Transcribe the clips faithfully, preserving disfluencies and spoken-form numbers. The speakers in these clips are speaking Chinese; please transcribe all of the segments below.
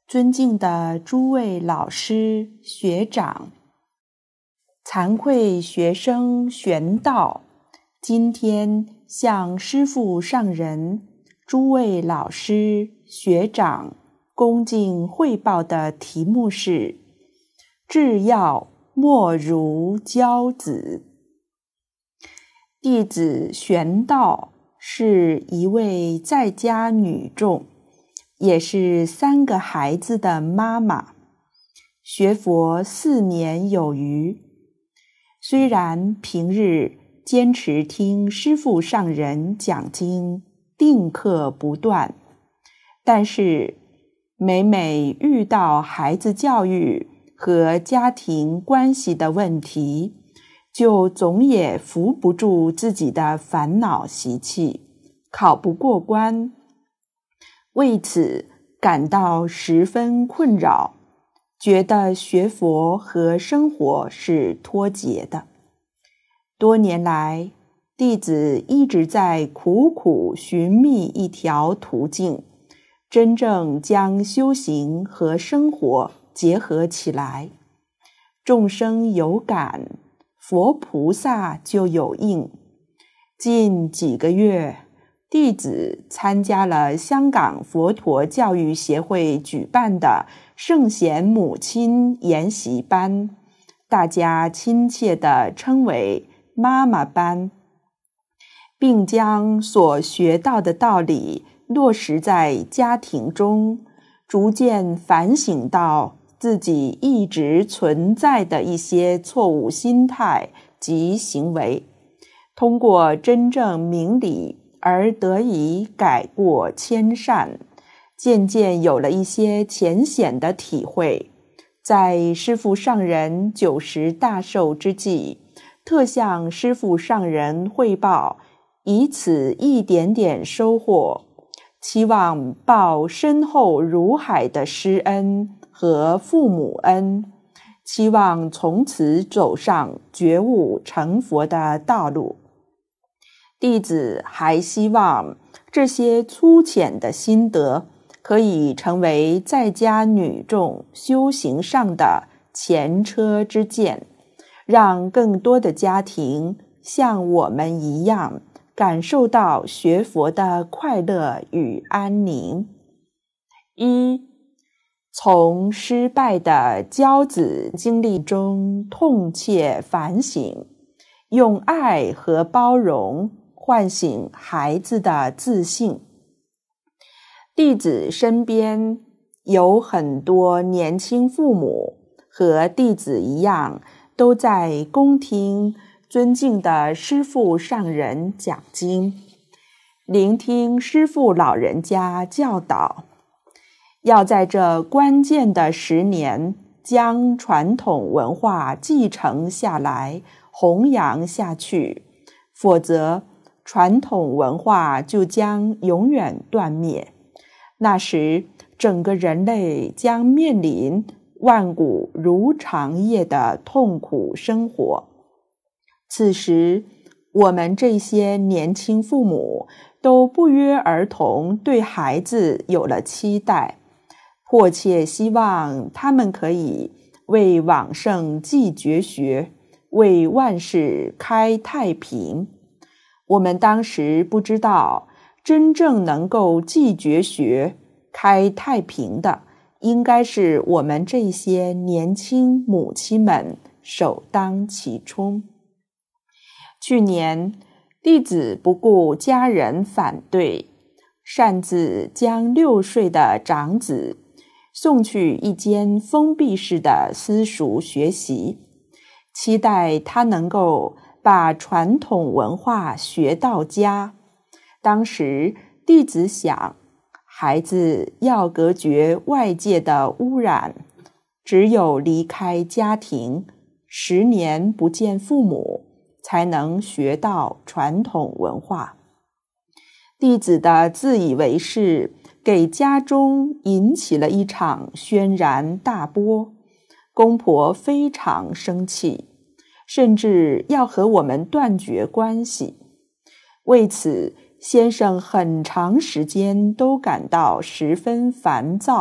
尊敬的诸位老师、学长，惭愧学生玄道，今天向师父上人、诸位老师、学长恭敬汇报的题目是至要莫如教子。弟子玄道是一位在家女众，也是三个孩子的妈妈，学佛四年有余。虽然平日坚持听师父上人讲经，定课不断，但是每每遇到孩子教育和家庭关系的问题，就总也扶不住自己的烦恼习气，考不过关，为此感到十分困扰，觉得学佛和生活是脱节的。多年来，弟子一直在苦苦寻觅一条途径，真正将修行和生活结合起来。众生有感，佛菩萨就有应。近几个月，弟子参加了香港佛陀教育协会举办的圣贤母亲研习班，大家亲切地称为妈妈班，并将所学到的道理落实在家庭中，逐渐反省到自己一直存在的一些错误心态及行为，通过真正明理而得以改过迁善，渐渐有了一些浅显的体会。在师父上人九十大寿之际，特向师父上人汇报，以此一点点收获，期望报深厚如海的师恩和父母恩，期望从此走上觉悟成佛的道路。弟子还希望这些粗浅的心得可以成为在家女众修行上的前车之鉴，让更多的家庭像我们一样感受到学佛的快乐与安宁。一，从失败的教子经历中痛切反省，用爱和包容唤醒孩子的自信。弟子身边有很多年轻父母和弟子一样，都在恭听尊敬的师父上人讲经，聆听师父老人家教导，要在这关键的十年将传统文化继承下来，弘扬下去，否则传统文化就将永远断灭。那时，整个人类将面临万古如长夜的痛苦生活。此时，我们这些年轻父母都不约而同对孩子有了期待，迫切希望他们可以为往圣继绝学，为万世开太平。我们当时不知道，真正能够继绝学、开太平的，应该是我们这些年轻母亲们首当其冲。去年，弟子不顾家人反对，擅自将六岁的长子送去一间封闭式的私塾学习，期待他能够把传统文化学到家。当时弟子想，孩子要隔绝外界的污染，只有离开家庭，十年不见父母，才能学到传统文化。弟子的自以为是，给家中引起了一场轩然大波，公婆非常生气，甚至要和我们断绝关系。为此，先生很长时间都感到十分烦躁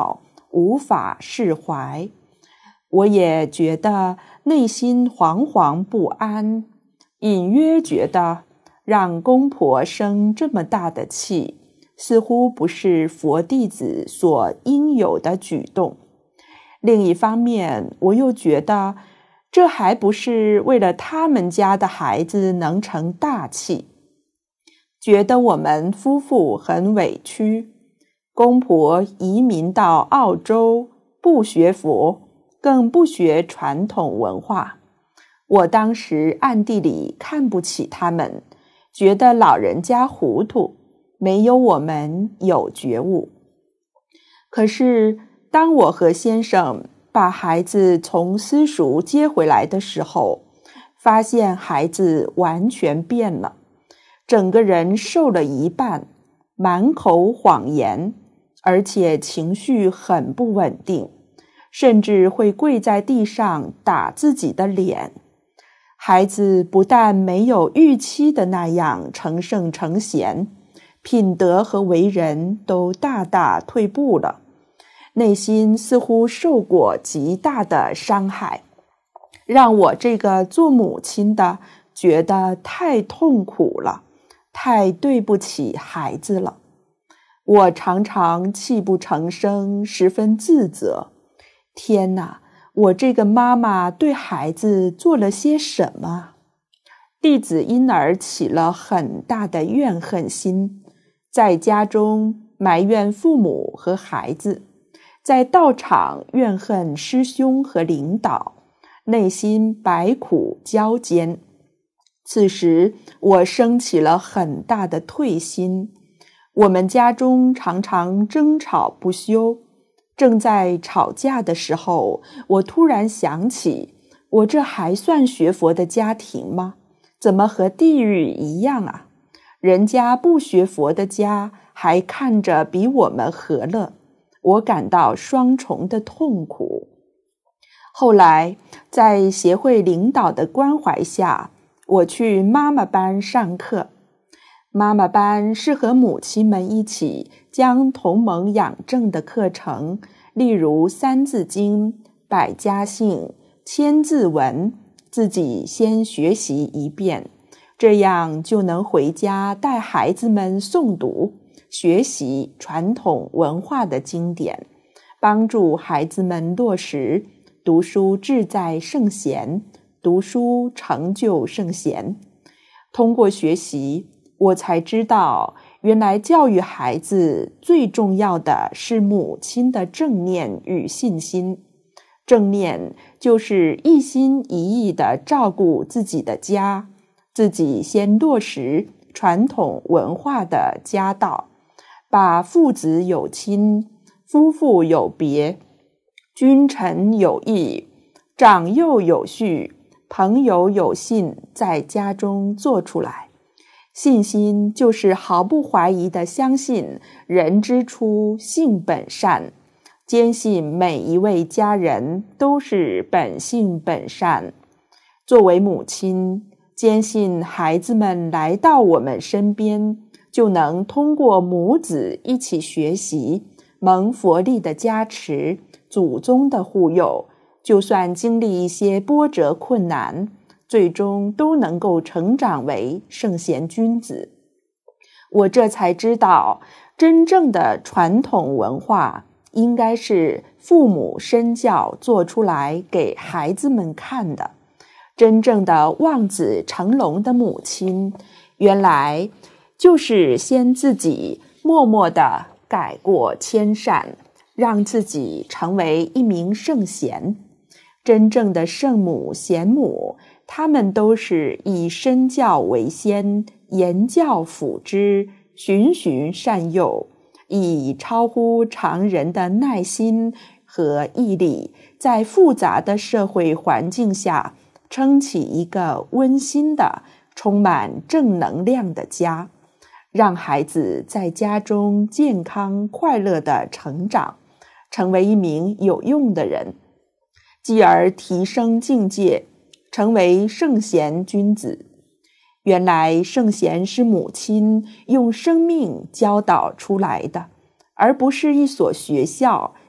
无法释怀。我也觉得内心惶惶不安，隐约觉得让公婆生这么大的气，似乎不是佛弟子所应有的举动。另一方面，我又觉得这还不是为了他们家的孩子能成大器，觉得我们夫妇很委屈。公婆移民到澳洲，不学佛，更不学传统文化。我当时暗地里看不起他们，觉得老人家糊涂，没有我们有觉悟。可是当我和先生把孩子从私塾接回来的时候，发现孩子完全变了，整个人瘦了一半，满口谎言，而且情绪很不稳定，甚至会跪在地上打自己的脸。孩子不但没有预期的那样成圣成贤，品德和为人都大大退步了，内心似乎受过极大的伤害，让我这个做母亲的觉得太痛苦了，太对不起孩子了。我常常泣不成声，十分自责。天哪，我这个妈妈对孩子做了些什么？弟子因而起了很大的怨恨心，在家中埋怨父母和孩子，在道场怨恨师兄和领导，内心百苦交煎。此时我生起了很大的退心，我们家中常常争吵不休。正在吵架的时候，我突然想起，我这还算学佛的家庭吗？怎么和地狱一样啊？人家不学佛的家还看着比我们和乐，我感到双重的痛苦。后来在协会领导的关怀下，我去妈妈班上课。妈妈班是和母亲们一起将同盟养正的课程，例如三字经、百家姓、千字文，自己先学习一遍，这样就能回家带孩子们诵读，学习传统文化的经典，帮助孩子们落实读书志在圣贤，读书成就圣贤。通过学习，我才知道，原来教育孩子最重要的是母亲的正念与信心。正念就是一心一意地照顾自己的家，自己先落实传统文化的家道，把父子有亲，夫妇有别，君臣有义，长幼有序，朋友有信，在家中做出来。信心就是毫不怀疑地相信人之初性本善，坚信每一位家人都是本性本善。作为母亲，坚信孩子们来到我们身边，就能通过母子一起学习，蒙佛力的加持，祖宗的护佑，就算经历一些波折困难，最终都能够成长为圣贤君子。我这才知道，真正的传统文化应该是父母身教做出来给孩子们看的。真正的望子成龙的母亲，原来就是先自己默默地改过迁善，让自己成为一名圣贤。真正的圣母贤母，他们都是以身教为先，言教辅之，循循善诱，以超乎常人的耐心和毅力，在复杂的社会环境下撑起一个温馨的、充满正能量的家，让孩子在家中健康快乐地成长，成为一名有用的人，继而提升境界，成为圣贤君子。原来圣贤是母亲用生命教导出来的，而不是一所学校、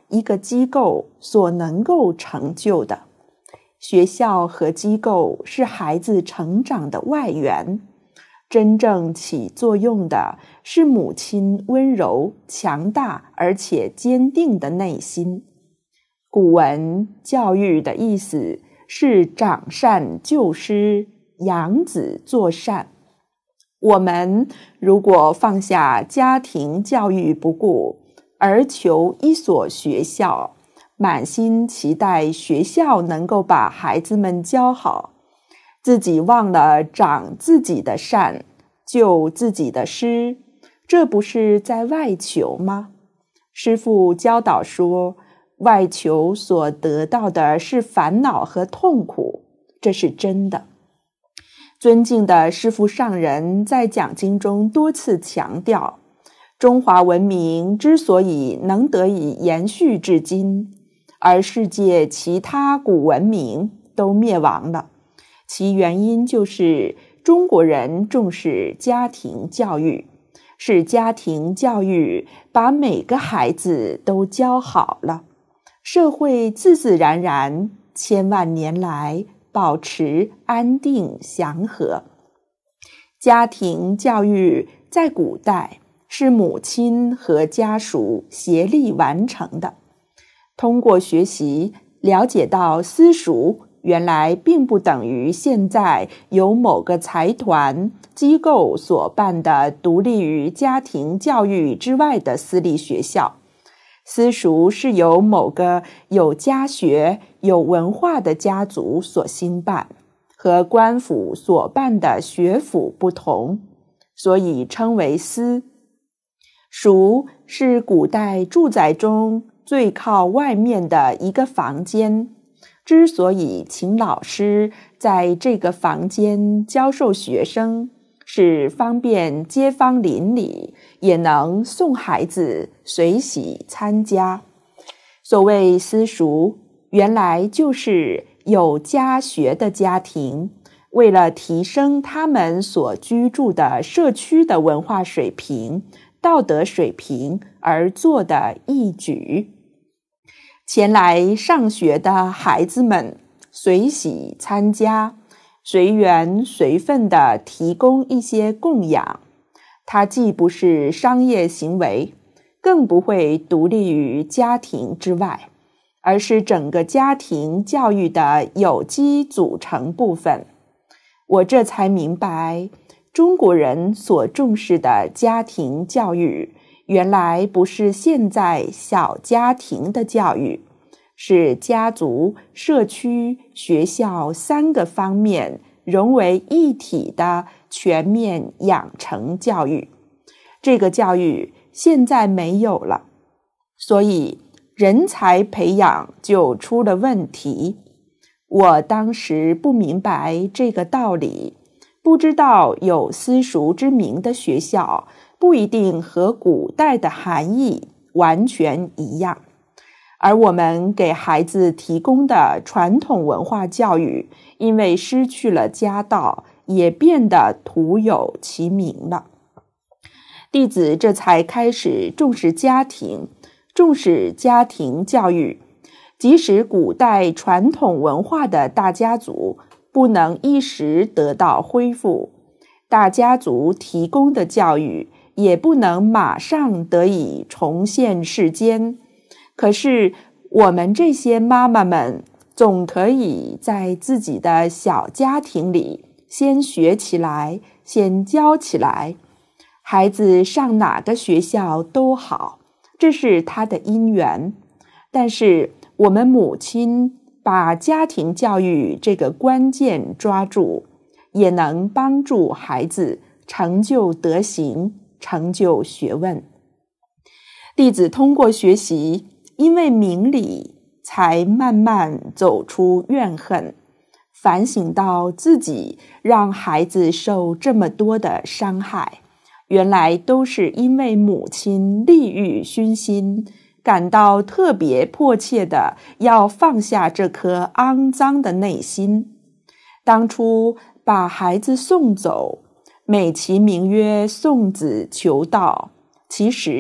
一个机构所能够成就的。学校和机构是孩子成长的外援，真正起作用的是母亲温柔、强大而且坚定的内心。古文教育的意思是长善救失，养子作善。我们如果放下家庭教育不顾，而求一所学校，满心期待学校能够把孩子们教好，自己忘了长自己的善，救自己的失，这不是在外求吗？师父教导说，外求所得到的是烦恼和痛苦，这是真的。尊敬的师父上人在讲经中多次强调，中华文明之所以能得以延续至今，而世界其他古文明都灭亡了，其原因就是中国人重视家庭教育，是家庭教育把每个孩子都教好了，社会自自然然千万年来保持安定祥和。家庭教育在古代是母亲和家属协力完成的。通过学习，了解到私塾原来并不等于现在由某个财团机构所办的独立于家庭教育之外的私立学校。私塾是由某个有家学、有文化的家族所兴办，和官府所办的学府不同，所以称为私。塾是古代住宅中最靠外面的一个房间，之所以请老师在这个房间教授学生，是方便街坊邻里也能送孩子随喜参加。所谓私塾，原来就是有家学的家庭，为了提升他们所居住的社区的文化水平、道德水平而做的义举。前来上学的孩子们随喜参加，随缘随分地提供一些供养，它既不是商业行为，更不会独立于家庭之外，而是整个家庭教育的有机组成部分。我这才明白，中国人所重视的家庭教育，原来不是现在小家庭的教育，是家族、社区、学校三个方面融为一体的全面养成教育。这个教育现在没有了，所以人才培养就出了问题。我当时不明白这个道理，不知道有私塾之名的学校不一定和古代的含义完全一样，而我们给孩子提供的传统文化教育，因为失去了家道，也变得徒有其名了。弟子这才开始重视家庭，重视家庭教育。即使古代传统文化的大家族不能一时得到恢复，大家族提供的教育也不能马上得以重现世间。可是我们这些妈妈们总可以在自己的小家庭里先学起来，先教起来。孩子上哪个学校都好，这是他的因缘。但是我们母亲把家庭教育这个关键抓住，也能帮助孩子成就德行，成就学问。弟子通过学习，因为明理，才慢慢走出怨恨，反省到自己让孩子受这么多的伤害，原来都是因为母亲利欲熏心，感到特别迫切的要放下这颗肮脏的内心。当初把孩子送走，美其名曰送子求道，其实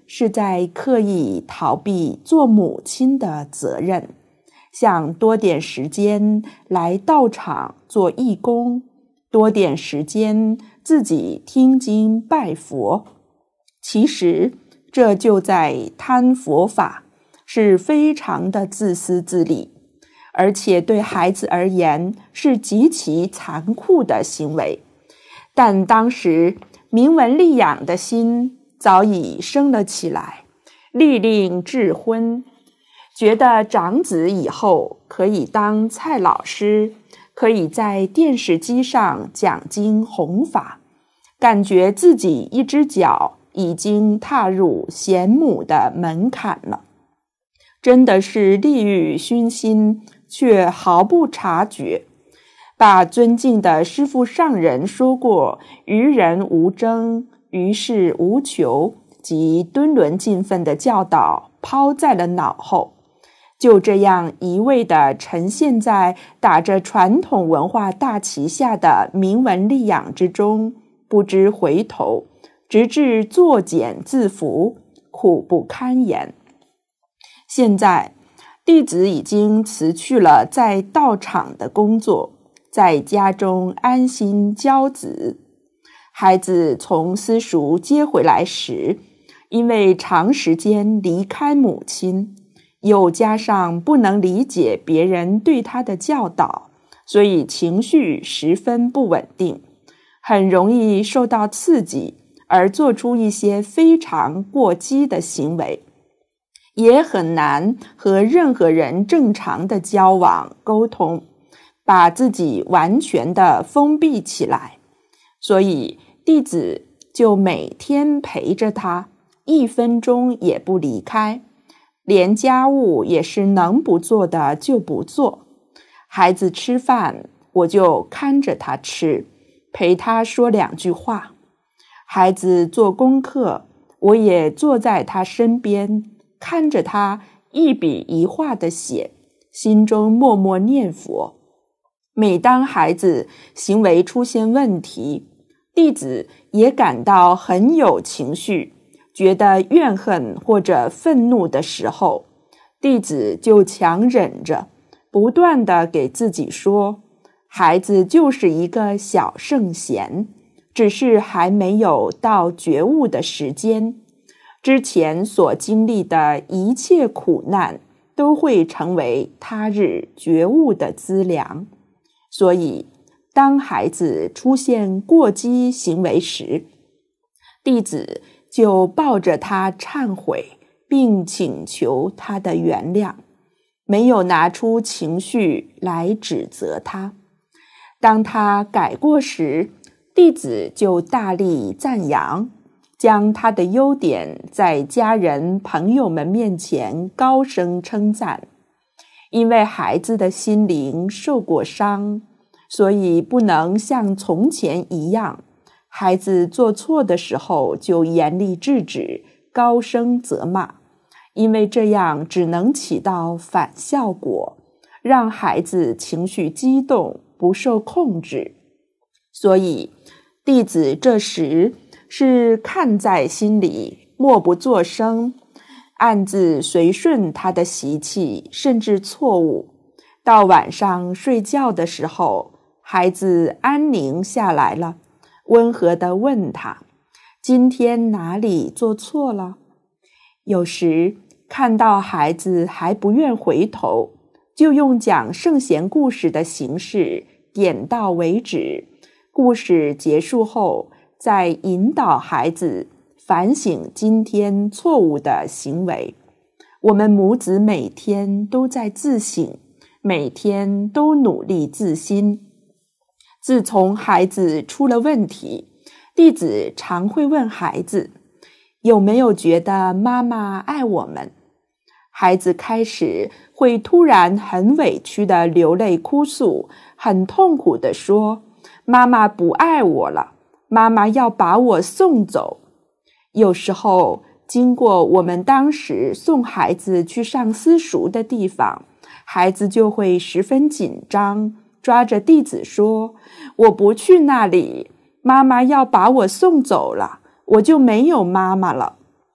是在刻意逃避做母亲的责任，想多点时间来道场做义工，多点时间自己听经拜佛。其实这就在贪佛法，是非常的自私自利，而且对孩子而言是极其残酷的行为。但当时明文立养的心早已升了起来，力令智昏，觉得长子以后可以当蔡老师，可以在电视机上讲经弘法，感觉自己一只脚已经踏入贤母的门槛了，真的是利欲熏心，却毫不察觉。把尊敬的师父上人说过于人无争，于事无求及敦伦尽分的教导抛在了脑后，就这样一味地呈现在打着传统文化大旗下的明文立养之中，不知回头，直至作茧自缚，苦不堪言。现在弟子已经辞去了在道场的工作，在家中安心教子。孩子从私塾接回来时，因为长时间离开母亲，又加上不能理解别人对他的教导，所以情绪十分不稳定，很容易受到刺激而做出一些非常过激的行为，也很难和任何人正常的交往沟通，把自己完全的封闭起来。所以弟子就每天陪着他，一分钟也不离开，连家务也是能不做的就不做。孩子吃饭，我就看着他吃，陪他说两句话。孩子做功课，我也坐在他身边，看着他一笔一画地写，心中默默念佛。每当孩子行为出现问题，弟子也感到很有情绪，觉得怨恨或者愤怒的时候，弟子就强忍着，不断地给自己说，孩子就是一个小圣贤，只是还没有到觉悟的时间，之前所经历的一切苦难都会成为他日觉悟的资粮。所以当孩子出现过激行为时，弟子就抱着他忏悔，并请求他的原谅，没有拿出情绪来指责他。当他改过时，弟子就大力赞扬，将他的优点在家人朋友们面前高声称赞。因为孩子的心灵受过伤，所以不能像从前一样，孩子做错的时候就严厉制止，高声责骂，因为这样只能起到反效果，让孩子情绪激动，不受控制。所以弟子这时是看在心里，默不作声，暗自随顺他的习气，甚至错误。到晚上睡觉的时候，孩子安宁下来了，温和地问他，今天哪里做错了？有时看到孩子还不愿回头，就用讲圣贤故事的形式，点到为止。故事结束后，再引导孩子反省今天错误的行为。我们母子每天都在自省，每天都努力自新。自从孩子出了问题，弟子常会问孩子，有没有觉得妈妈爱我们？孩子开始会突然很委屈地流泪哭诉，很痛苦地说，妈妈不爱我了，妈妈要把我送走。有时候经过我们当时送孩子去上私塾的地方，孩子就会十分紧张，抓着弟子说，我不去那里，妈妈要把我送走了，我就没有妈妈了。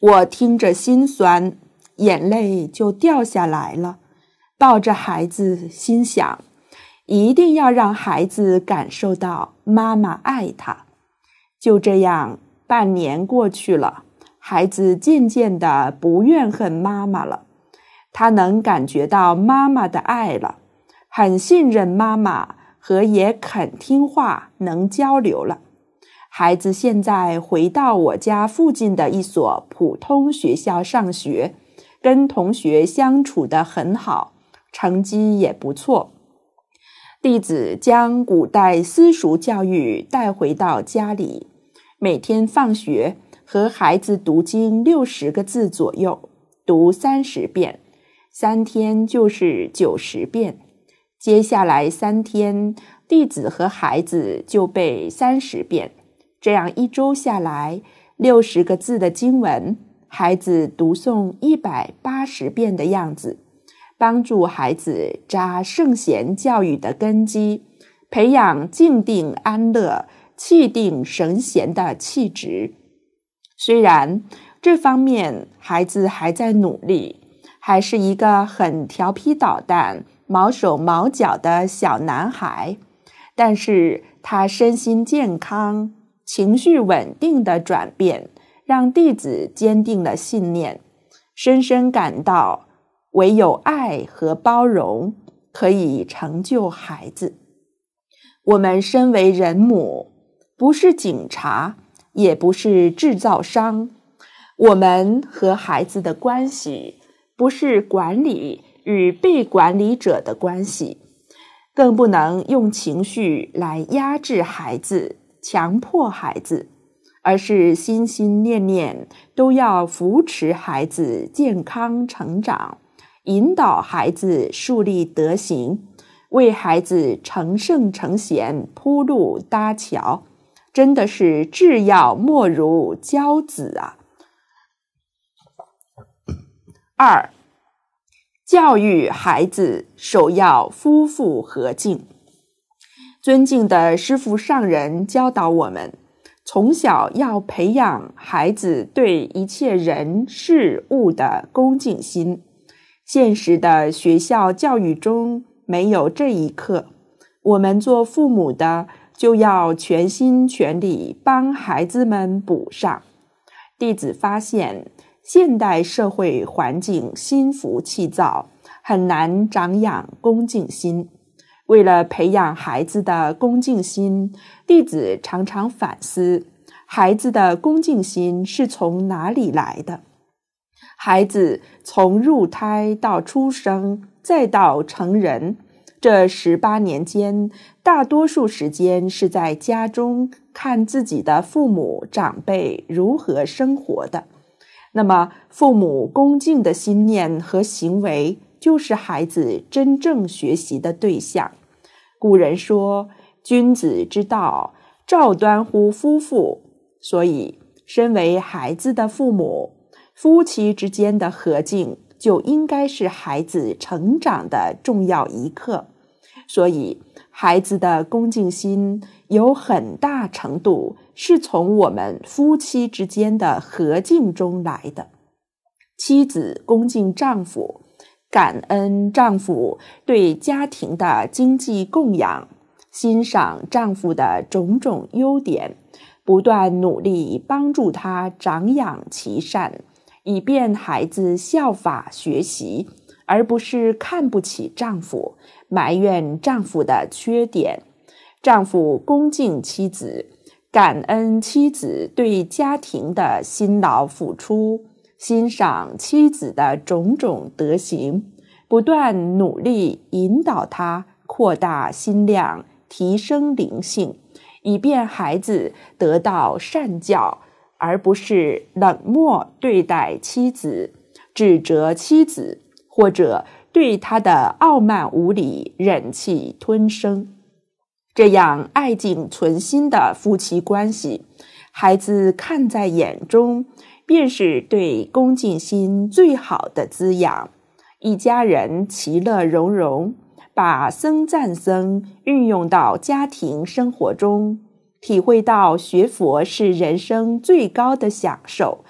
我听着心酸，眼泪就掉下来了，抱着孩子心想，一定要让孩子感受到妈妈爱他。就这样，半年过去了，孩子渐渐地不怨恨妈妈了，他能感觉到妈妈的爱了，很信任妈妈和也肯听话，能交流了。孩子现在回到我家附近的一所普通学校上学，跟同学相处得很好，成绩也不错。弟子将古代私塾教育带回到家里，每天放学和孩子读经六十个字左右，读三十遍，三天就是九十遍。接下来三天，弟子和孩子就背三十遍。这样一周下来，六十个字的经文，孩子读诵一百八十遍的样子，帮助孩子扎圣贤教育的根基，培养静定安乐、气定神闲的气质。虽然这方面孩子还在努力，还是一个很调皮捣蛋、毛手毛脚的小男孩，但是他身心健康、情绪稳定的转变，让弟子坚定了信念，深深感到唯有爱和包容可以成就孩子。我们身为人母，不是警察，也不是制造商，我们和孩子的关系不是管理与被管理者的关系，更不能用情绪来压制孩子、强迫孩子，而是心心念念都要扶持孩子健康成长，引导孩子树立德行，为孩子成圣成贤铺路搭桥，真的是至要莫如教子啊！二，教育孩子首要夫妇和敬。尊敬的师父上人教导我们，从小要培养孩子对一切人事物的恭敬心。现实的学校教育中没有这一课，我们做父母的就要全心全力帮孩子们补上。弟子发现，现代社会环境心浮气躁，很难长养恭敬心。为了培养孩子的恭敬心，弟子常常反思，孩子的恭敬心是从哪里来的？孩子从入胎到出生，再到成人，这十八年间，大多数时间是在家中看自己的父母长辈如何生活的。那么，父母恭敬的心念和行为，就是孩子真正学习的对象。古人说，君子之道，照端乎夫妇。所以，身为孩子的父母，夫妻之间的和敬就应该是孩子成长的重要一课。所以，孩子的恭敬心有很大程度是从我们夫妻之间的和敬中来的。妻子恭敬丈夫，感恩丈夫对家庭的经济供养，欣赏丈夫的种种优点，不断努力帮助他长养其善，以便孩子效法学习，而不是看不起丈夫，埋怨丈夫的缺点。丈夫恭敬妻子，感恩妻子对家庭的辛劳付出，欣赏妻子的种种德行，不断努力引导她扩大心量，提升灵性，以便孩子得到善教，而不是冷漠对待妻子，指责妻子，或者对她的傲慢无礼忍气吞声。这样爱敬存心的夫妻关系，孩子看在眼中，便是对恭敬心最好的滋养。一家人其乐融融，把僧赞僧运用到家庭生活中，体会到学佛是人生最高的享受，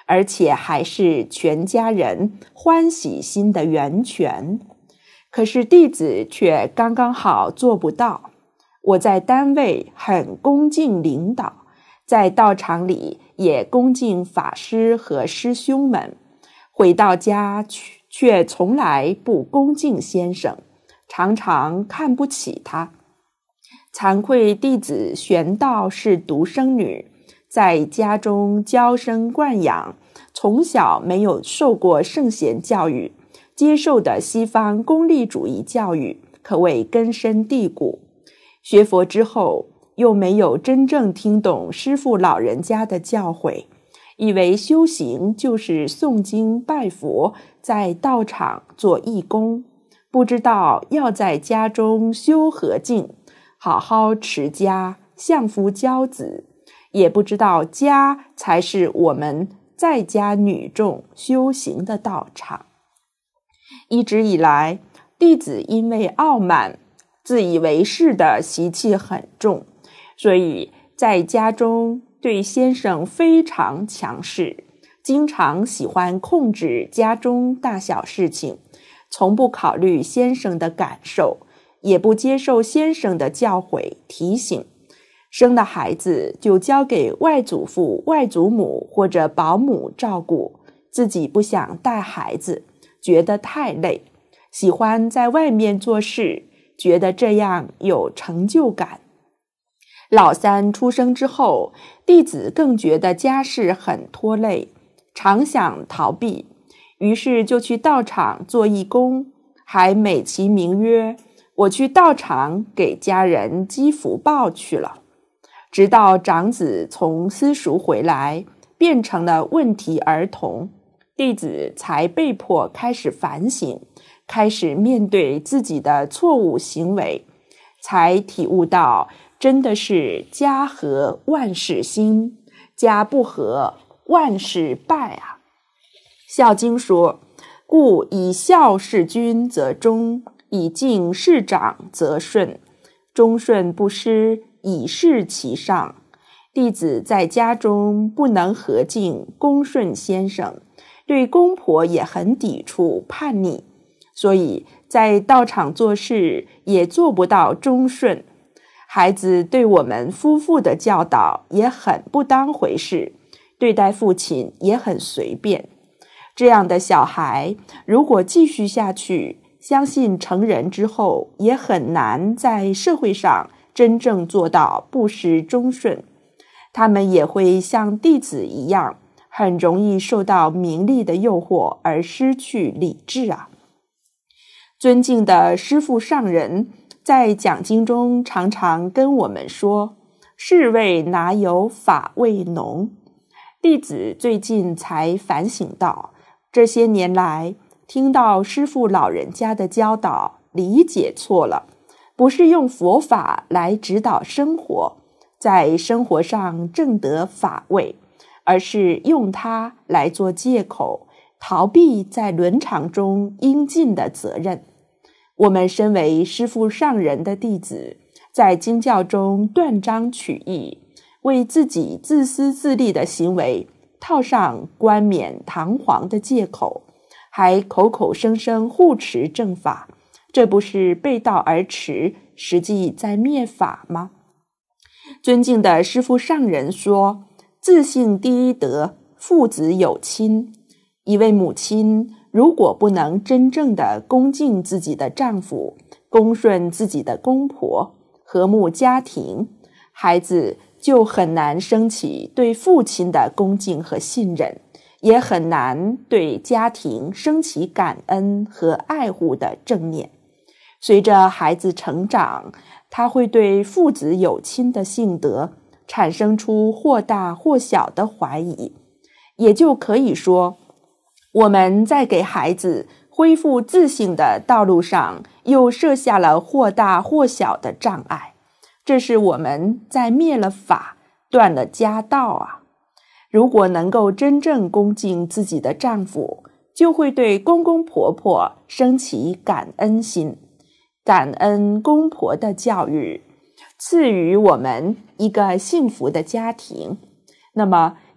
而且还是全家人欢喜心的源泉。可是弟子却刚刚好做不到。我在单位很恭敬领导，在道场里也恭敬法师和师兄们，回到家却从来不恭敬先生，常常看不起他。惭愧弟子玄道是独生女，在家中娇生惯养，从小没有受过圣贤教育，接受的西方功利主义教育可谓根深蒂固。学佛之后，又没有真正听懂师父老人家的教诲，以为修行就是诵经拜佛，在道场做义工，不知道要在家中修和敬，好好持家，相夫教子，也不知道家才是我们在家女众修行的道场。一直以来，弟子因为傲慢、自以为是的习气很重，所以在家中对先生非常强势，经常喜欢控制家中大小事情，从不考虑先生的感受，也不接受先生的教诲提醒。生了孩子就交给外祖父、外祖母或者保姆照顾，自己不想带孩子，觉得太累，喜欢在外面做事，觉得这样有成就感。老三出生之后，弟子更觉得家事很拖累，常想逃避，于是就去道场做义工，还美其名曰我去道场给家人积福报去了。直到长子从私塾回来，变成了问题儿童，弟子才被迫开始反省，开始面对自己的错误行为，才体悟到真的是家和万事兴，家不和万事败啊。孝经说，故以孝事君则忠，以敬事长则顺，忠顺不失，以事其上。弟子在家中不能和敬恭顺先生，对公婆也很抵触叛逆，所以在道场做事也做不到忠顺。孩子对我们夫妇的教导也很不当回事，对待父亲也很随便。这样的小孩如果继续下去，相信成人之后也很难在社会上真正做到不失忠顺。他们也会像弟子一样，很容易受到名利的诱惑而失去理智啊。尊敬的师父上人在讲经中常常跟我们说，士味哪有法味浓。弟子最近才反省到，这些年来听到师父老人家的教导理解错了，不是用佛法来指导生活，在生活上正得法味，而是用它来做借口，逃避在伦常中应尽的责任。我们身为师父上人的弟子，在经教中断章取义，为自己自私自利的行为套上冠冕堂皇的借口，还口口声声护持正法，这不是背道而驰，实际在灭法吗？尊敬的师父上人说，自性第一德，父子有亲。一位母亲如果不能真正的恭敬自己的丈夫，恭顺自己的公婆，和睦家庭，孩子就很难升起对父亲的恭敬和信任，也很难对家庭升起感恩和爱护的正念。随着孩子成长，他会对父子有亲的性德产生出或大或小的怀疑，也就可以说，我们在给孩子恢复自信的道路上又设下了或大或小的障碍，这是我们在灭了法，断了家道啊。如果能够真正恭敬自己的丈夫，就会对公公婆婆升起感恩心，感恩公婆的教育，赐予我们一个幸福的家庭。那么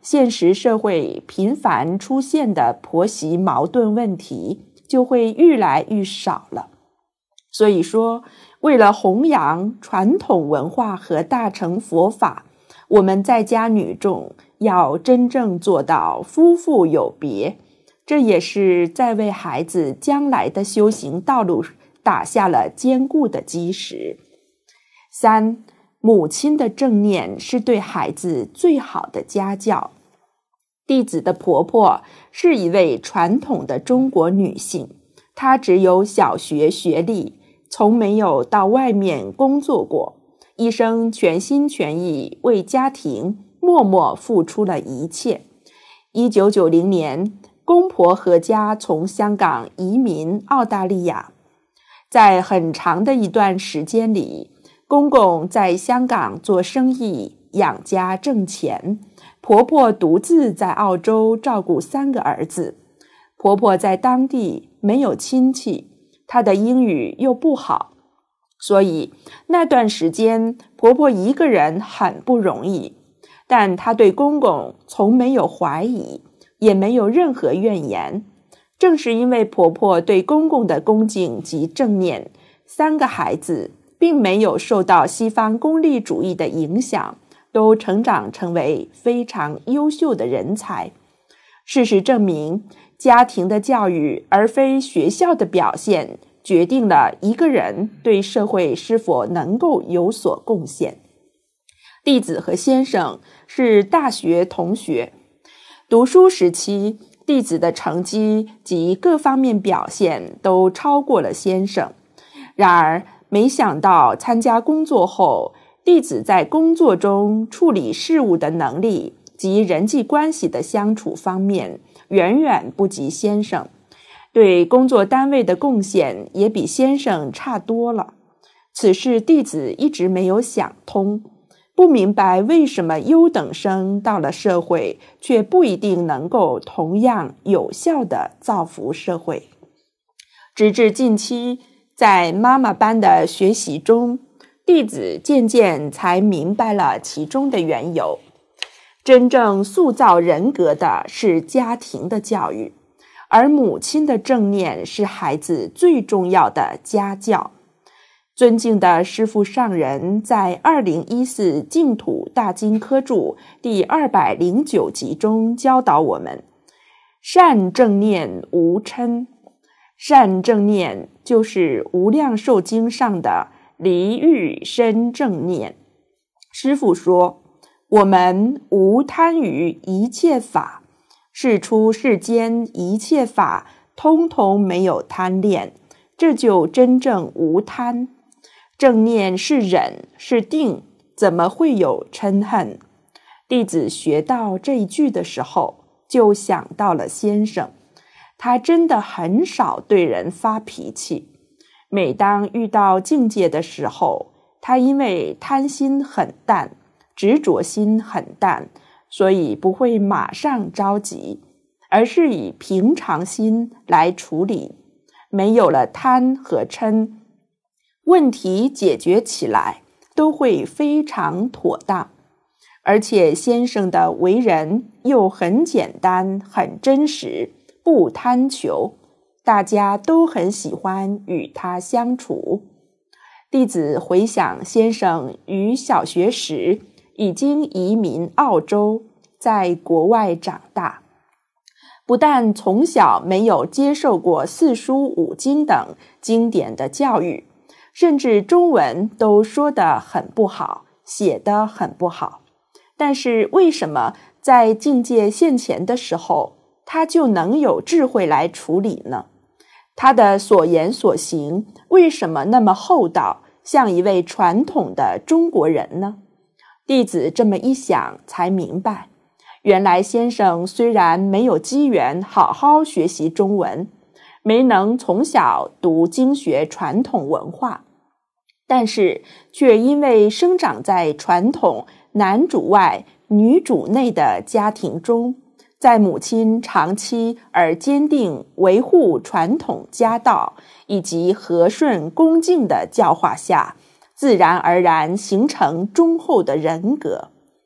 现实社会频繁出现的婆媳矛盾问题就会愈来愈少了。所以说，为了弘扬传统文化和大乘佛法，我们在家女众要真正做到夫妇有别，这也是在为孩子将来的修行道路打下了坚固的基石。三，母亲的正念是对孩子最好的家教。弟子的婆婆是一位传统的中国女性，她只有小学学历，从没有到外面工作过，一生全心全意为家庭默默付出了一切。一九九零年，公婆合家从香港移民澳大利亚，在很长的一段时间里，公公在香港做生意养家挣钱，婆婆独自在澳洲照顾三个儿子。婆婆在当地没有亲戚，她的英语又不好，所以那段时间婆婆一个人很不容易。但她对公公从没有怀疑，也没有任何怨言。正是因为婆婆对公公的恭敬及正念，三个孩子并没有受到西方功利主义的影响，都成长成为非常优秀的人才。事实证明，家庭的教育而非学校的表现，决定了一个人对社会是否能够有所贡献。弟子和先生是大学同学，读书时期，弟子的成绩及各方面表现都超过了先生。然而，没想到参加工作后，弟子在工作中处理事务的能力及人际关系的相处方面远远不及先生，对工作单位的贡献也比先生差多了。此事弟子一直没有想通，不明白为什么优等生到了社会却不一定能够同样有效地造福社会。直至近期，在妈妈班的学习中，弟子渐渐才明白了其中的缘由。真正塑造人格的是家庭的教育，而母亲的正念是孩子最重要的家教。尊敬的师父上人在二零一四净土大经科注第二百零九集中教导我们，善正念无嗔。善正念就是无量寿经上的离欲生正念。师父说，我们无贪于一切法，是出世间一切法通通没有贪恋，这就真正无贪。正念是忍，是定，怎么会有嗔恨？弟子学到这一句的时候，就想到了先生。他真的很少对人发脾气，每当遇到境界的时候，他因为贪心很淡，执着心很淡，所以不会马上着急，而是以平常心来处理。没有了贪和嗔，问题解决起来都会非常妥当。而且先生的为人又很简单，很真实，不贪求，大家都很喜欢与他相处。弟子回想先生于小学时已经移民澳洲，在国外长大，不但从小没有接受过四书五经等经典的教育，甚至中文都说得很不好，写得很不好。但是为什么在境界现前的时候，他就能有智慧来处理呢？他的所言所行为什么那么厚道，像一位传统的中国人呢？弟子这么一想才明白，原来先生虽然没有机缘好好学习中文，没能从小读经学传统文化，但是却因为生长在传统男主外女主内的家庭中，在母亲长期而坚定维护传统家道以及和顺恭敬的教化下，自然而然形成忠厚的人格。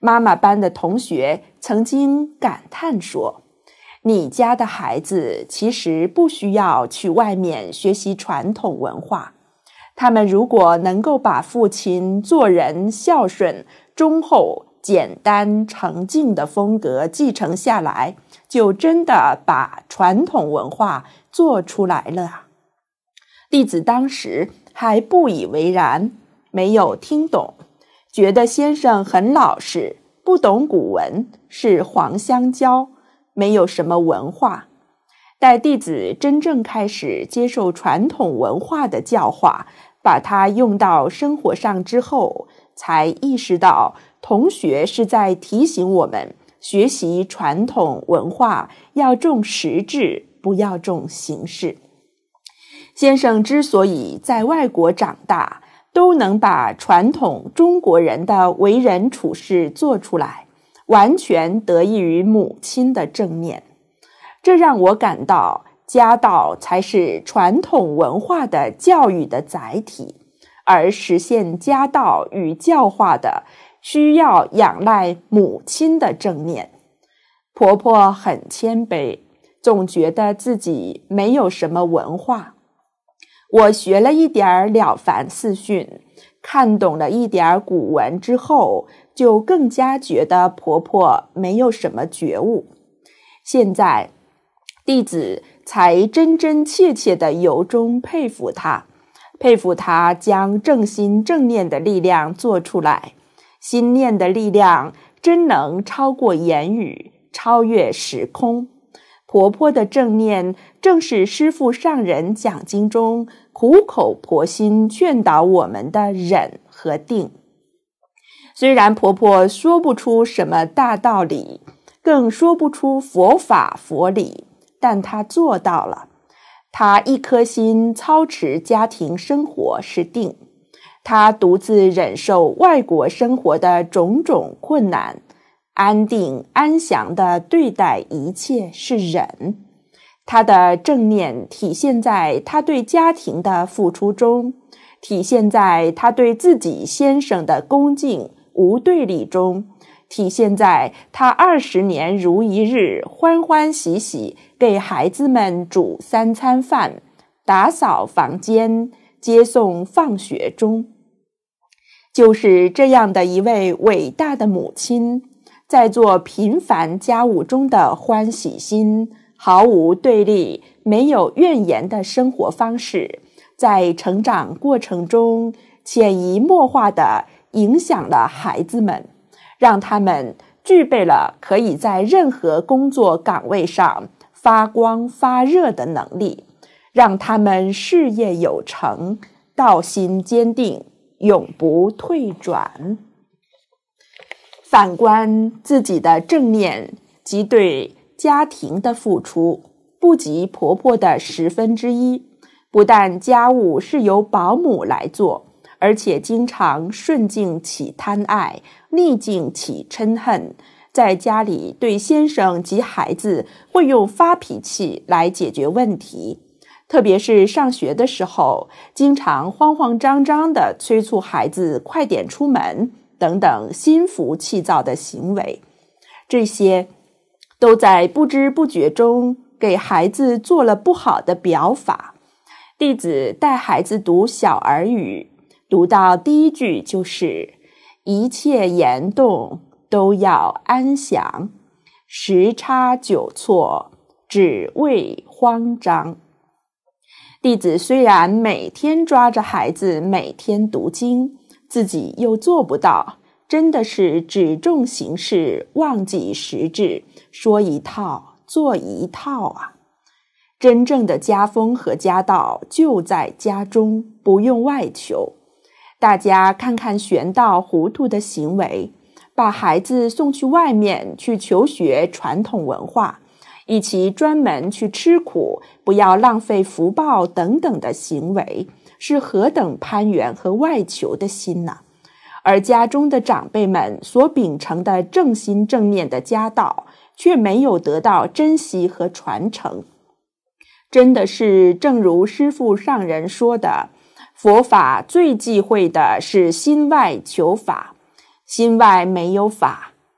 妈妈班的同学曾经感叹说，你家的孩子其实不需要去外面学习传统文化，他们如果能够把父亲做人孝顺、忠厚、简单、诚敬的风格继承下来，就真的把传统文化做出来了。弟子当时还不以为然，没有听懂，觉得先生很老实，不懂古文，是黄香蕉，没有什么文化。待弟子真正开始接受传统文化的教化，把它用到生活上之后，才意识到同学是在提醒我们，学习传统文化要重实质，不要重形式。先生之所以在外国长大，都能把传统中国人的为人处事做出来，完全得益于母亲的正念。这让我感到家道才是传统文化的教育的载体，而实现家道与教化的需要仰赖母亲的正念。婆婆很谦卑，总觉得自己没有什么文化。我学了一点《了凡四训》，看懂了一点古文之后，就更加觉得婆婆没有什么觉悟。现在弟子才真真切切地由衷佩服她，佩服她将正心正念的力量做出来，心念的力量真能超过言语，超越时空。婆婆的正念正是师父上人讲经中苦口婆心劝导我们的忍和定。虽然婆婆说不出什么大道理，更说不出佛法佛理，但她做到了。她一颗心操持家庭生活是定，她独自忍受外国生活的种种困难，安定安详地对待一切是忍。他的正念体现在他对家庭的付出中，体现在他对自己先生的恭敬无对立中，体现在他二十年如一日欢欢喜喜给孩子们煮三餐饭，打扫房间，接送放学中。就是这样的一位伟大的母亲，在做平凡家务中的欢喜心，毫无对立，没有怨言的生活方式，在成长过程中潜移默化地影响了孩子们，让他们具备了可以在任何工作岗位上发光发热的能力，让他们事业有成，道心坚定，永不退转。反观自己的正念及对家庭的付出，不及婆婆的十分之一。不但家务是由保姆来做，而且经常顺境起贪爱，逆境起嗔恨。在家里对先生及孩子会用发脾气来解决问题，特别是上学的时候，经常慌慌张张地催促孩子快点出门等等心浮气躁的行为，这些都在不知不觉中给孩子做了不好的表法。弟子带孩子读小儿语，读到第一句就是一切言动都要安详，十差九错只为慌张。弟子虽然每天抓着孩子每天读经，自己又做不到，真的是只重形式，忘记实质，说一套做一套啊！真正的家风和家道就在家中，不用外求。大家看看玄道糊涂的行为，把孩子送去外面去求学传统文化，以及专门去吃苦，不要浪费福报等等的行为，是何等攀援和外求的心呢？而家中的长辈们所秉承的正心正念的家道，却没有得到珍惜和传承。真的是正如师父上人说的，佛法最忌讳的是心外求法，心外没有法，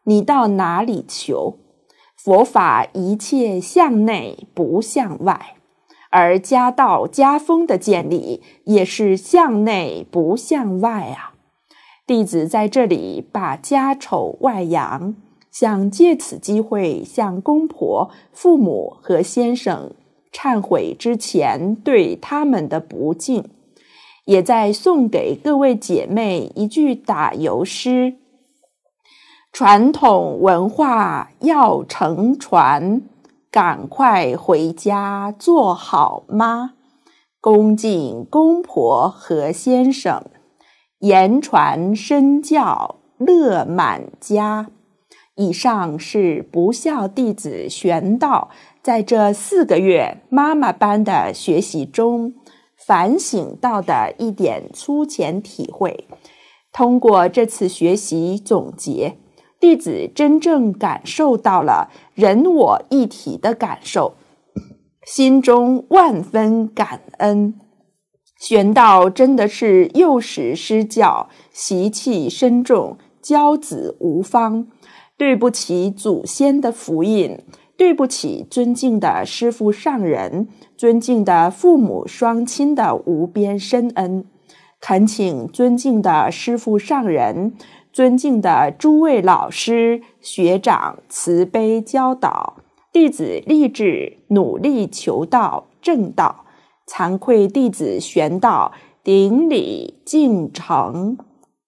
你到哪里求？佛法一切向内不向外，而家道家风的建立也是向内不向外啊。弟子在这里把家丑外扬，想借此机会向公婆、父母和先生忏悔之前对他们的不敬，也在送给各位姐妹一句打油诗：传统文化要承传，赶快回家做好妈，恭敬公婆和先生，言传身教乐满家。以上是不孝弟子玄道在这四个月妈妈班的学习中反省到的一点粗浅体会。通过这次学习总结，弟子真正感受到了人我一体的感受，心中万分感恩。玄道真的是幼时施教，习气深重，教子无方。对不起祖先的福荫，对不起尊敬的师父上人，尊敬的父母双亲的无边深恩。恳请尊敬的师父上人，尊敬的诸位老师学长慈悲教导，弟子立志努力求道正道。惭愧弟子玄道顶礼敬诚。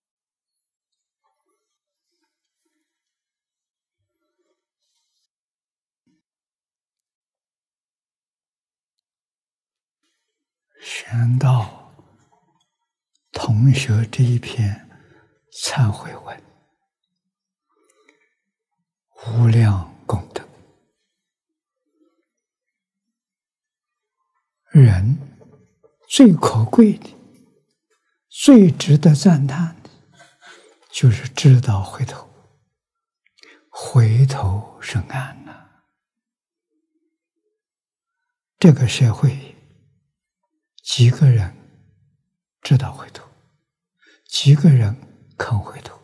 玄道同学这一篇忏悔文，无量功德。人最可贵的、最值得赞叹的，就是知道回头，回头是岸呐、啊。这个社会几个人知道回头，几个人肯回头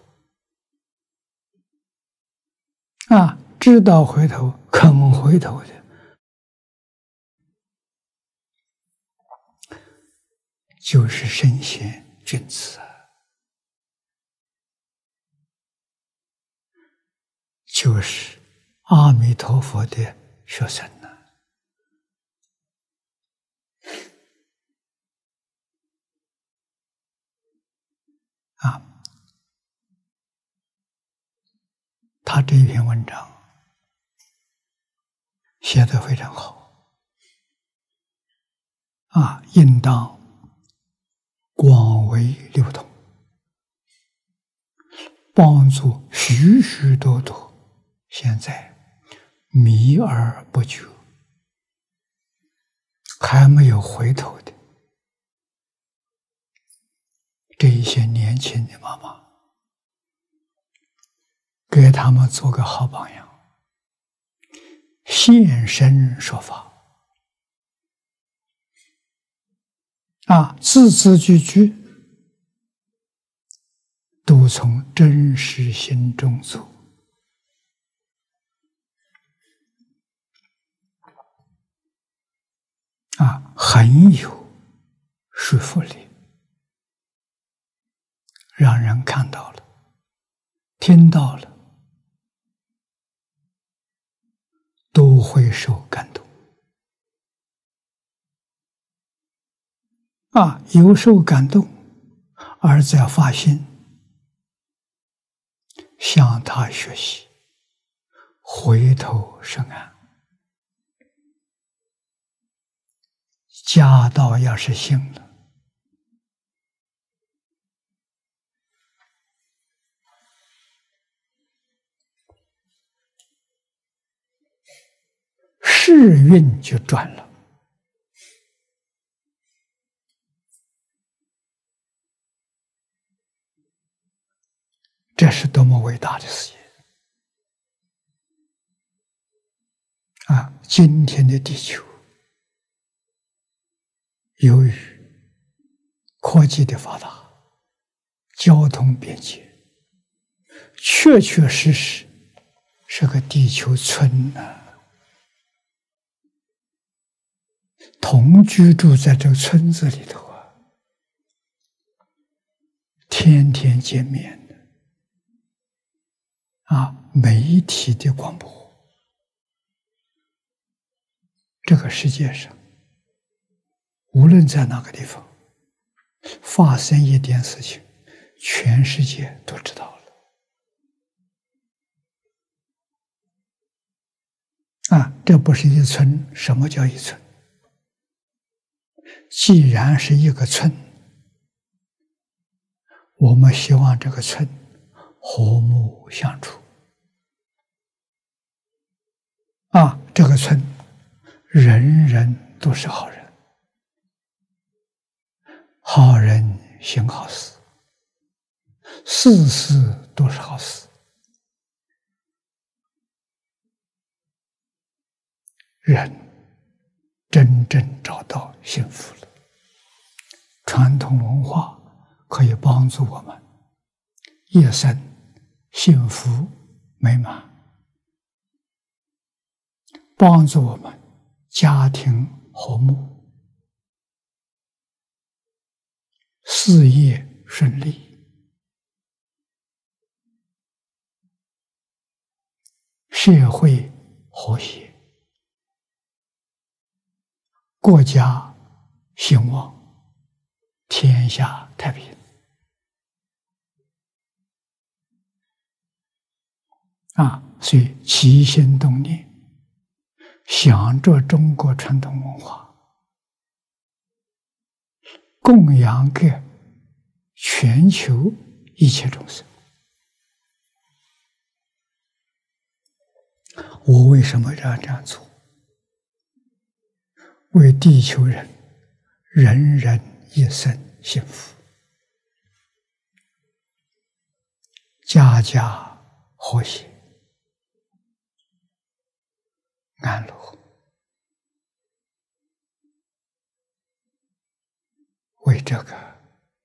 啊？知道回头、肯回头的，就是圣贤君子啊，就是阿弥陀佛的学生呐、啊。啊，他这一篇文章写得非常好啊，应当广为流通，帮助许许多多现在迷而不觉、还没有回头的这一些年轻的妈妈，给他们做个好榜样，现身说法啊，字字句句都从真实心中做啊，很有说服力，让人看到了，听到了，都会受感动啊！有受感动，而在发心向他学习，回头是岸。家道要是信了，世运就转了。这是多么伟大的事业啊！今天的地球，由于科技的发达，交通便捷，确确实实是个地球村呐、啊，同居住在这个村子里头啊，天天见面的啊，媒体的广播，这个世界上无论在哪个地方发生一点事情，全世界都知道了。啊，这不是一村，什么叫一村？既然是一个村，我们希望这个村和睦相处。啊，这个村人人都是好人，好人行好事，事事都是好事。人真正找到幸福了。传统文化可以帮助我们一生幸福美满，帮助我们家庭和睦，事业顺利，社会和谐，国家兴旺，天下太平。啊，所以起心动念，想着中国传统文化，供养给全球一切众生。我为什么要这样做？为地球人人人一生幸福，家家和谐安乐，为这个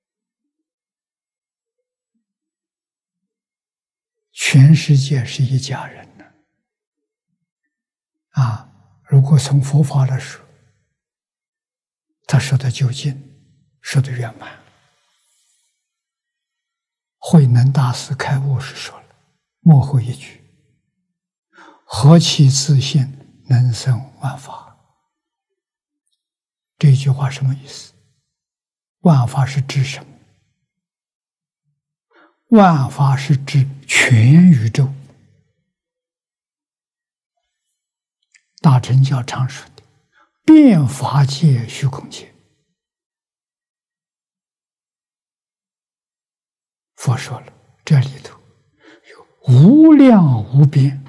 全世界是一家人呢。啊，如果从佛法来说，他说的究竟，说的圆满。慧能大师开悟时说了幕后一句：何其自信，能生万法。这句话什么意思？万法是指什么？万法是指全宇宙。大乘教常说的遍法界虚空界，佛说了，这里头有无量无边、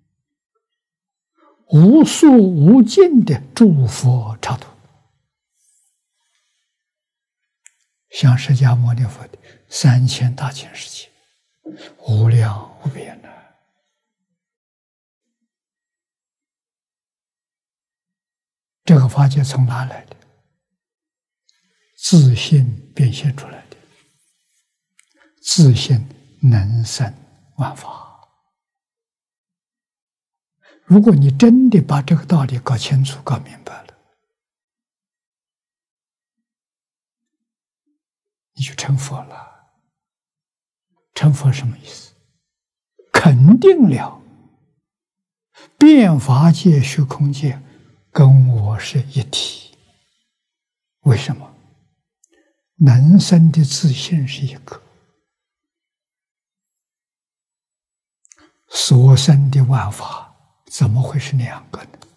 无数无尽的诸佛刹土，像释迦牟尼佛的三千大千世界，无量无边的。这个法界从哪来的？自信变现出来的。自信能生万法。如果你真的把这个道理搞清楚、搞明白了，你就成佛了。成佛什么意思？肯定了遍法界、虚空界跟我是一体。为什么？能生的自信是一个，所生的万法怎么会是两个呢？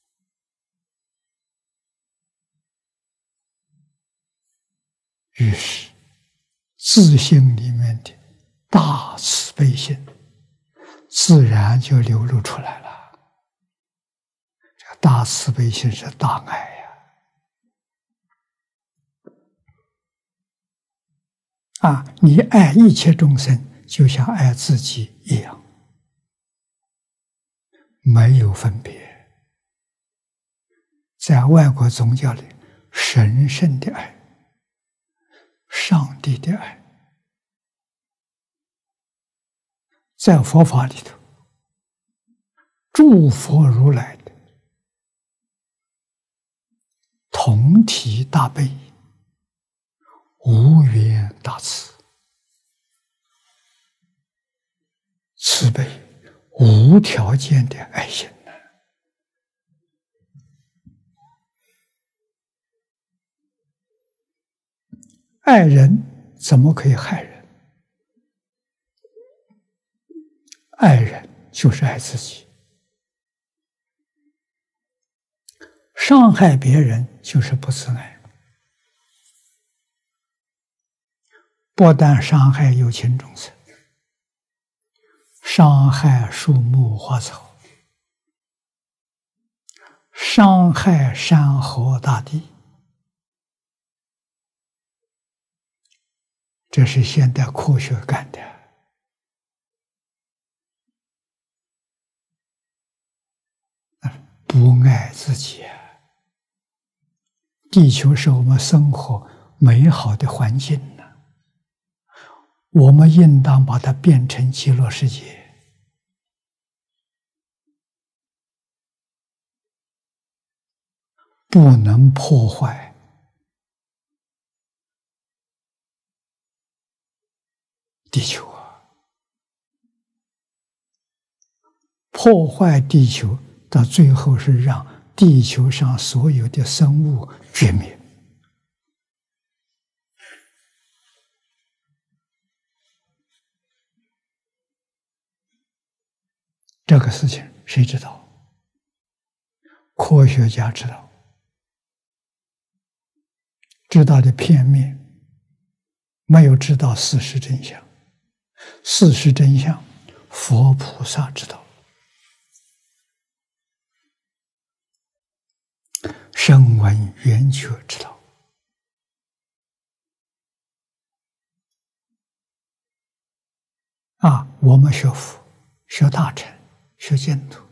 于是自信里面的大慈悲心自然就流露出来了。这个大慈悲心是大爱呀！啊，你爱一切众生，就像爱自己一样，没有分别。在外国宗教里，神圣的爱，上帝的爱，在佛法里头诸佛如来的同体大悲，无缘大慈，慈悲无条件的爱心。爱人怎么可以害人？爱人就是爱自己，伤害别人就是不自爱。不但伤害有情众生，伤害树木花草，伤害山河大地。这是现代科学干的。不爱自己啊！地球是我们生活美好的环境呢，我们应当把它变成极乐世界。不能破坏地球啊！破坏地球，到最后是让地球上所有的生物绝灭。这个事情谁知道？科学家知道，知道的片面，没有知道事实真相。事实真相，佛菩萨知道，声闻缘觉知道。啊，我们学佛、学大乘、学净土，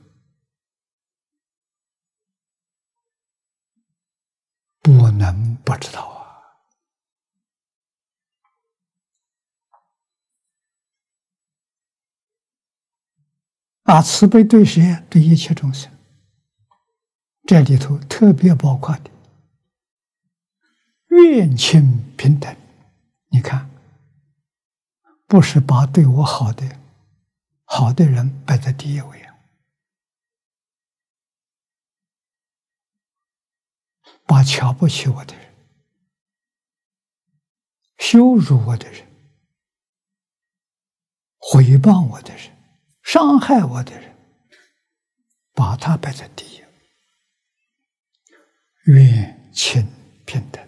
不能不知道啊！啊，慈悲对谁？对一切众生。这里头特别包括的愿亲平等。你看，不是把对我好的好的人摆在第一位啊，把瞧不起我的人、羞辱我的人、诽谤我的人、伤害我的人，把他摆在第一，愿亲平等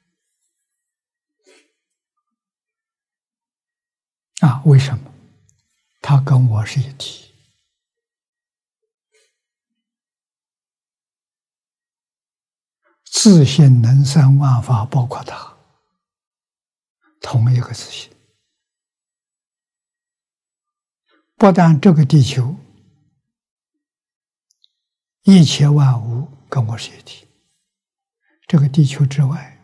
啊！为什么？他跟我是一体，自性能生万法，包括他，同一个自性。不但这个地球，一切万物跟我是一体。这个地球之外，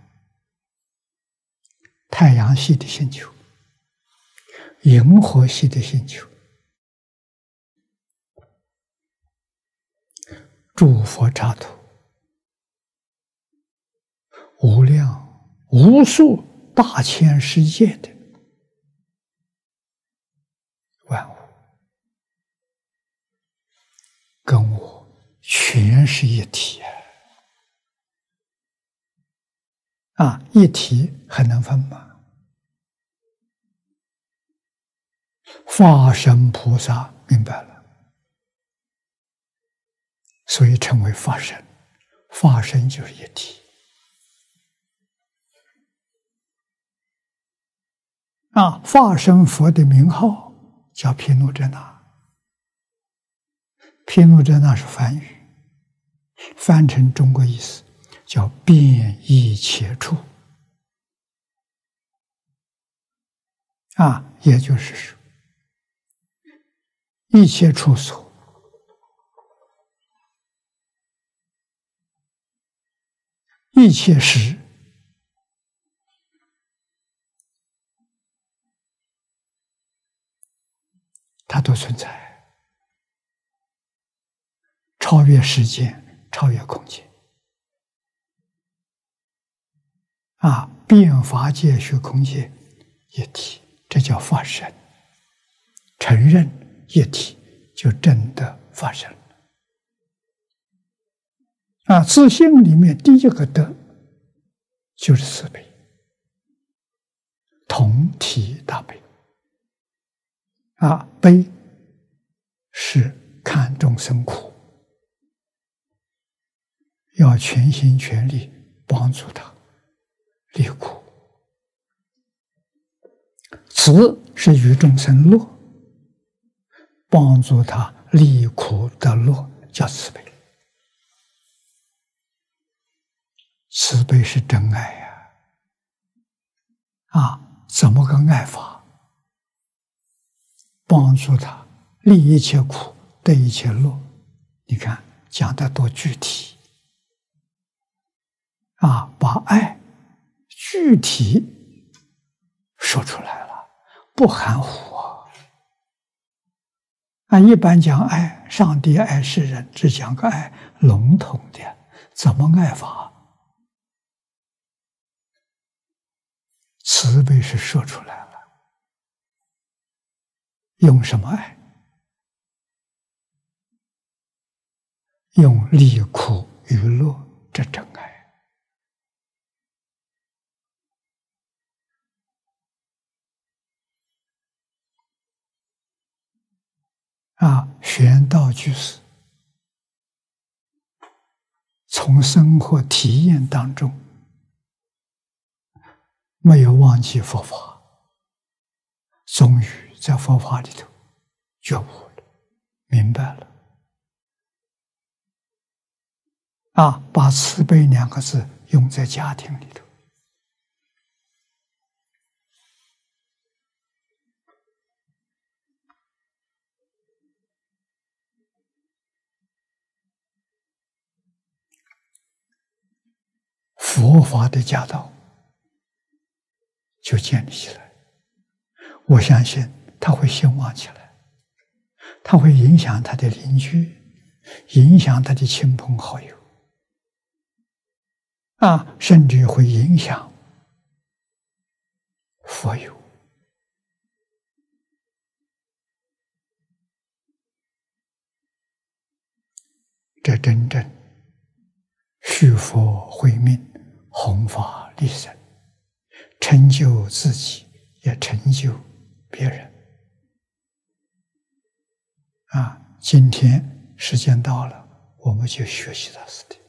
太阳系的星球、银河系的星球、诸佛刹土，无量无数大千世界的万物，跟我全是一体啊！啊，一体还能分吗？法身菩萨明白了，所以称为法身。法身就是一体啊！法身佛的名号叫毗卢遮那，毗卢遮那是梵语，翻成中国意思叫遍一切处啊，也就是说，一切处所，一切时，它都存在超越时间，超越空间。啊，变法界、虚空界一体，这叫发生。承认一体，就真的发生了。啊，自信里面第一个德就是慈悲，同体大悲。啊，悲是看众生苦，要全心全力帮助他离苦。慈是与众生乐，帮助他离苦得乐，叫慈悲。慈悲是真爱呀！啊，怎么个爱法？帮助他离一切苦，得一切乐。你看讲得多具体啊！把爱具体说出来了，不含糊啊！啊，一般讲爱，上帝爱世人，只讲个爱笼统的，怎么爱法？慈悲是说出来了，用什么爱？用离苦与乐，这真爱。啊，玄道居士从生活体验当中没有忘记佛法，终于在佛法里头觉悟了，明白了。啊，把慈悲两个字用在家庭里头。佛法的家道就建立起来，我相信他会兴旺起来，他会影响他的邻居，影响他的亲朋好友，啊，甚至会影响佛友。这真正续佛慧命，弘法利生，成就自己，也成就别人。啊，今天时间到了，我们就学习到此地。